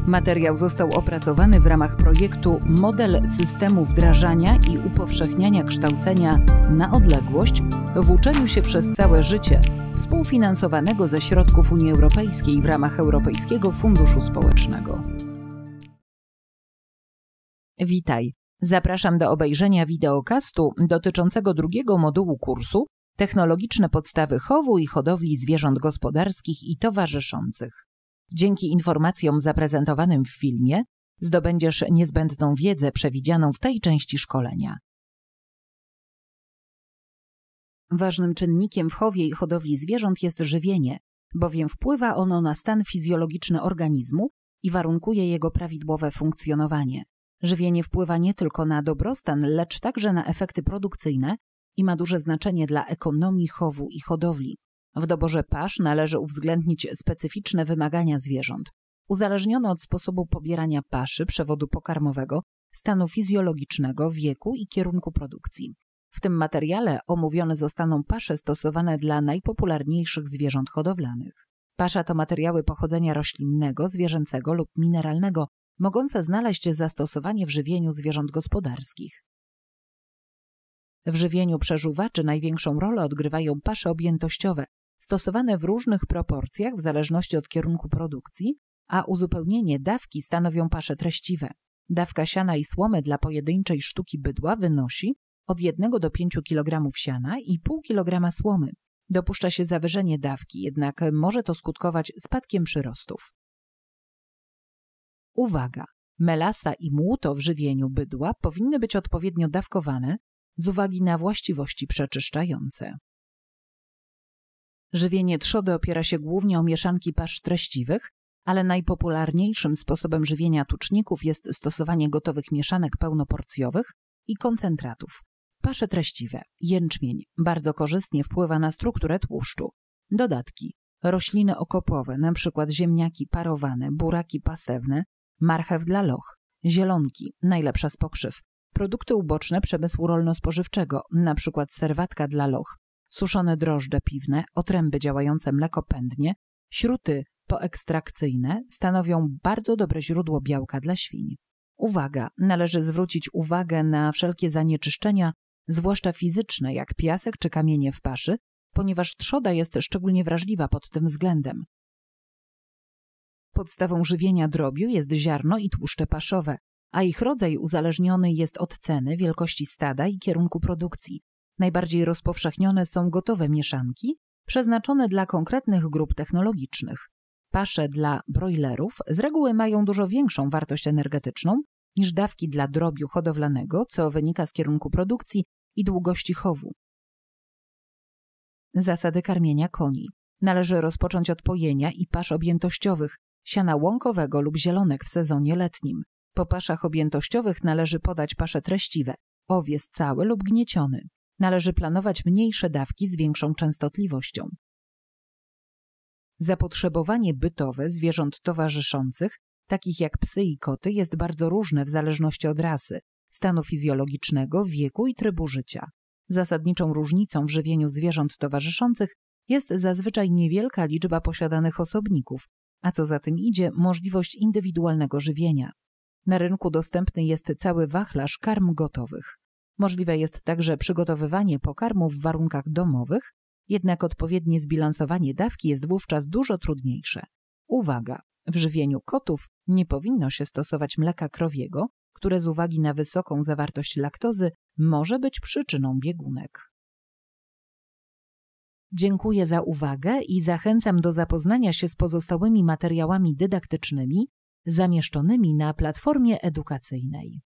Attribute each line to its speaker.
Speaker 1: Materiał został opracowany w ramach projektu Model systemu wdrażania i upowszechniania kształcenia na odległość w uczeniu się przez całe życie, współfinansowanego ze środków Unii Europejskiej w ramach Europejskiego Funduszu Społecznego. Witaj! Zapraszam do obejrzenia wideokastu dotyczącego drugiego modułu kursu Technologiczne podstawy chowu i hodowli zwierząt gospodarskich i towarzyszących. Dzięki informacjom zaprezentowanym w filmie zdobędziesz niezbędną wiedzę przewidzianą w tej części szkolenia. Ważnym czynnikiem w chowie i hodowli zwierząt jest żywienie, bowiem wpływa ono na stan fizjologiczny organizmu i warunkuje jego prawidłowe funkcjonowanie. Żywienie wpływa nie tylko na dobrostan, lecz także na efekty produkcyjne i ma duże znaczenie dla ekonomii chowu i hodowli. W doborze pasz należy uwzględnić specyficzne wymagania zwierząt, uzależnione od sposobu pobierania paszy, przewodu pokarmowego, stanu fizjologicznego, wieku i kierunku produkcji. W tym materiale omówione zostaną pasze stosowane dla najpopularniejszych zwierząt hodowlanych. Pasza to materiały pochodzenia roślinnego, zwierzęcego lub mineralnego, mogące znaleźć zastosowanie w żywieniu zwierząt gospodarskich. W żywieniu przeżuwaczy największą rolę odgrywają pasze objętościowe, stosowane w różnych proporcjach w zależności od kierunku produkcji, a uzupełnienie dawki stanowią pasze treściwe. Dawka siana i słomy dla pojedynczej sztuki bydła wynosi od 1 do 5 kg siana i pół kg słomy. Dopuszcza się zawyżenie dawki, jednak może to skutkować spadkiem przyrostów. Uwaga! Melasa i młuto w żywieniu bydła powinny być odpowiednio dawkowane z uwagi na właściwości przeczyszczające. Żywienie trzody opiera się głównie o mieszanki pasz treściwych, ale najpopularniejszym sposobem żywienia tuczników jest stosowanie gotowych mieszanek pełnoporcjowych i koncentratów. Pasze treściwe. Jęczmień bardzo korzystnie wpływa na strukturę tłuszczu. Dodatki. Rośliny okopowe, np. ziemniaki parowane, buraki pastewne, marchew dla loch, zielonki, najlepsza z pokrzyw, produkty uboczne przemysłu rolno-spożywczego, np. serwatka dla loch, suszone drożdże piwne, otręby działające mlekopędnie, śruty poekstrakcyjne stanowią bardzo dobre źródło białka dla świń. Uwaga! Należy zwrócić uwagę na wszelkie zanieczyszczenia, zwłaszcza fizyczne, jak piasek czy kamienie w paszy, ponieważ trzoda jest szczególnie wrażliwa pod tym względem. Podstawą żywienia drobiu jest ziarno i tłuszcze paszowe, a ich rodzaj uzależniony jest od ceny, wielkości stada i kierunku produkcji. Najbardziej rozpowszechnione są gotowe mieszanki, przeznaczone dla konkretnych grup technologicznych. Pasze dla brojlerów z reguły mają dużo większą wartość energetyczną niż dawki dla drobiu hodowlanego, co wynika z kierunku produkcji i długości chowu. Zasady karmienia koni. Należy rozpocząć od pojenia i pasz objętościowych, siana łąkowego lub zielonek w sezonie letnim. Po paszach objętościowych należy podać pasze treściwe, owies cały lub gnieciony. Należy planować mniejsze dawki z większą częstotliwością. Zapotrzebowanie bytowe zwierząt towarzyszących, takich jak psy i koty, jest bardzo różne w zależności od rasy, stanu fizjologicznego, wieku i trybu życia. Zasadniczą różnicą w żywieniu zwierząt towarzyszących jest zazwyczaj niewielka liczba posiadanych osobników, a co za tym idzie możliwość indywidualnego żywienia. Na rynku dostępny jest cały wachlarz karm gotowych. Możliwe jest także przygotowywanie pokarmów w warunkach domowych, jednak odpowiednie zbilansowanie dawki jest wówczas dużo trudniejsze. Uwaga! W żywieniu kotów nie powinno się stosować mleka krowiego, które z uwagi na wysoką zawartość laktozy może być przyczyną biegunek. Dziękuję za uwagę i zachęcam do zapoznania się z pozostałymi materiałami dydaktycznymi zamieszczonymi na platformie edukacyjnej.